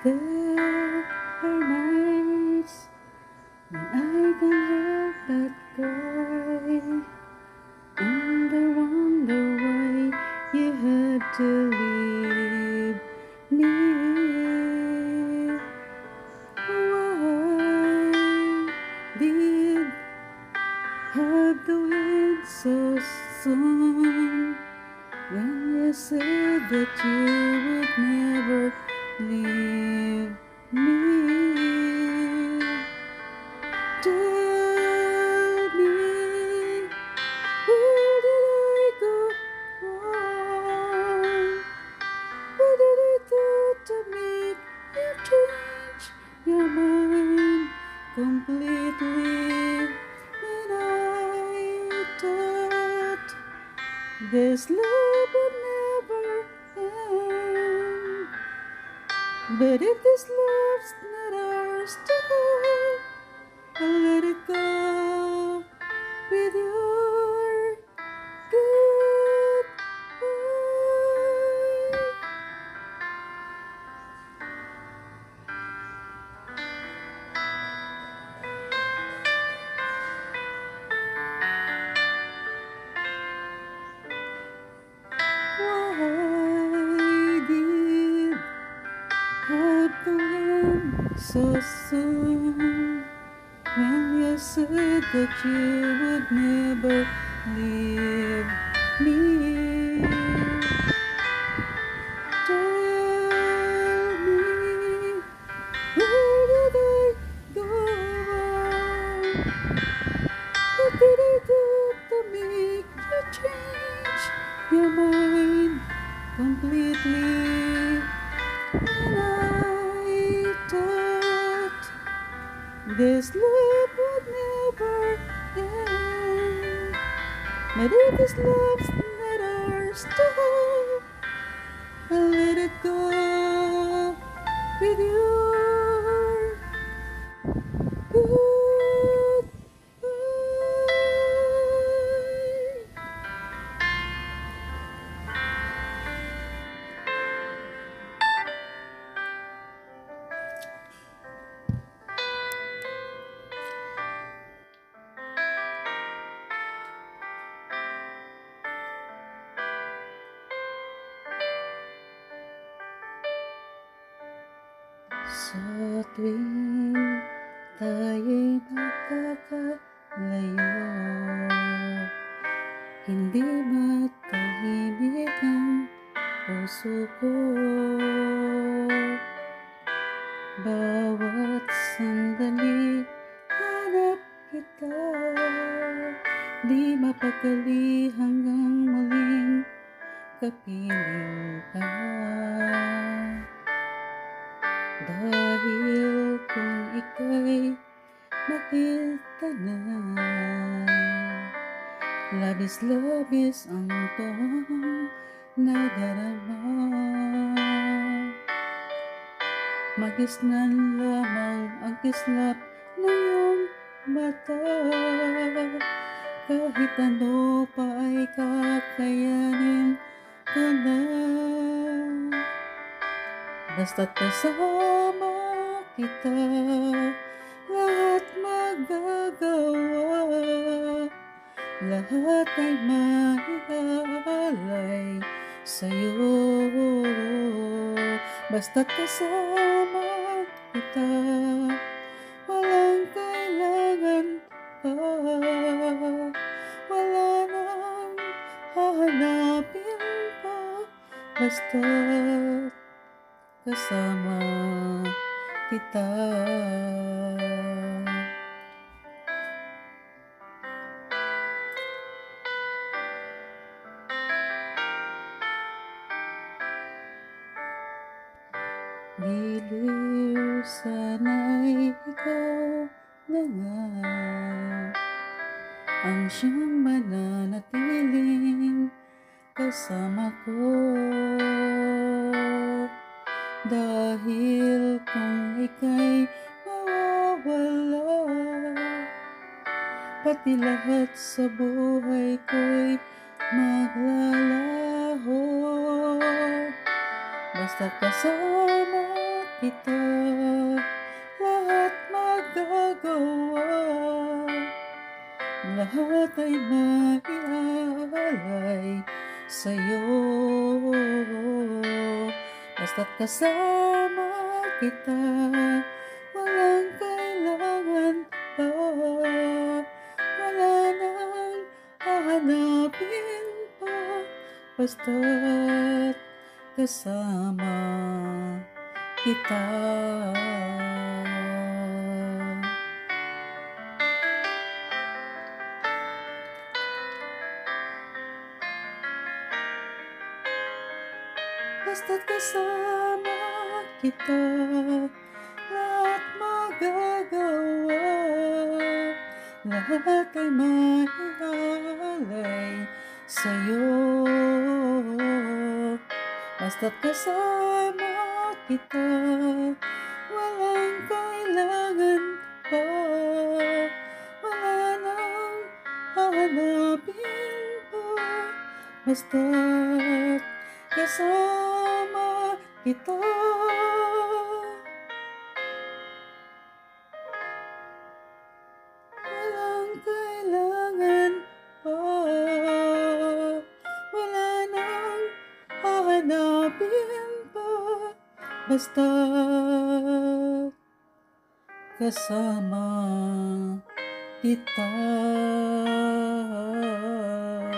There are nights when I can't help but cry, and I wonder why you had to leave me. Why did have the wind so soon when you said that you would never leave me? Tell me, where did I go wrong? What did I do to make you change your mind completely? And I thought this love would never end. But if this love's not ours to hold, I'll let it go with your goodbye. Why did have to end so soon when you said that you would never leave me? Tell me, where did I go wrong? What did I do to make you change your mind completely? And I thought this love would never end. But if this love's not ours to hold, I'll let it go with your goodbye. Sa tuwing tayo'y nakakalayo, hindi matahimik ang puso ko. Bawat sandali hanap kita, di mapakali hanggang muling kapiling ka. Dahil kung ika'y makita na, labis-labis ang tuwang nadarama. Magisnan lamang ang kislap ng iyong mata, kahit ano pa ay kakayanin ko na. Basta't kasama kita, lahat magagawa, lahat ay maiaalay sa'yo. Basta't kasama kita, walang kailangan pa, wala nang hahanapin pa. Basta't kasama kita. Giliw, sana'y ikaw na nga ang siyang mananatiling kasama ko. Dahil kung ika'y mawawala, pati lahat sa buhay ko'y maglalaho. Basta't kasama kita, lahat magagawa, lahat ay maialay sa'yo. Basta't kasama kita, walang kailangan pa, wala nang hahanapin pa, basta't kasama kita. Basta't kasama kita, lahat magagawa, lahat ay maialay sa'yo. Basta't kasama kita, walang kailangan pa, wala nang hahanapin pa, basta't kasama kita. Walang kailangan pa, wala nang hahanapin pa, basta't kasama kita.